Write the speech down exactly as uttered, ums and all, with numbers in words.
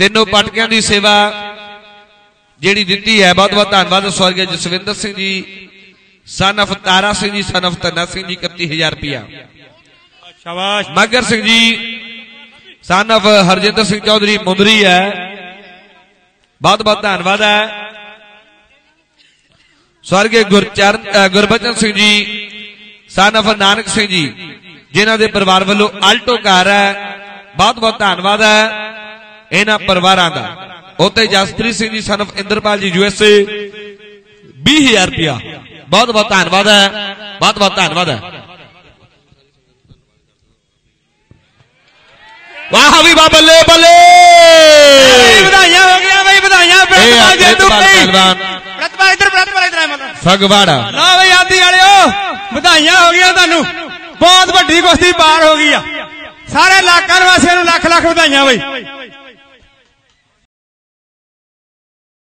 तीनों पटकियां की सेवा जिहड़ी दित्ती है बहुत बहुत धन्नवाद स्वर्गीय Jaswinder Singh ji son of Tara Singh ji son of Dhanna Singh ji इकती हजार रुपया। मगर सिंह जी सन ऑफ हरजिंदर सिंह चौधरी मुंदरी है बहुत बहुत धन्नवाद है। स्वर्गीय गुरचरण गुरबचन सिंह जी सन ऑफ नानक सिंह जी जिन्हां दे परिवार वालों आल्टो कार है बहुत बहुत धन्नवाद है इन्हां परिवारां दा। उत्ते Jaspreet Singh ji son of Indrapal ji USA बीस हजार रुपया बहुत बहुत धन्नवाद है बहुत बहुत धन्नवाद है। वाह भी वाह बल्ले बल्ले बधाइयां हो गया भाई बधाइयां फगवाड़ा ला भाई आदि वाले बधाइयां हो गया तुहानू बहुत वड्डी कुश्ती पार हो गई सारे इलाका वासियों नूं लख लख बधाइयां भाई।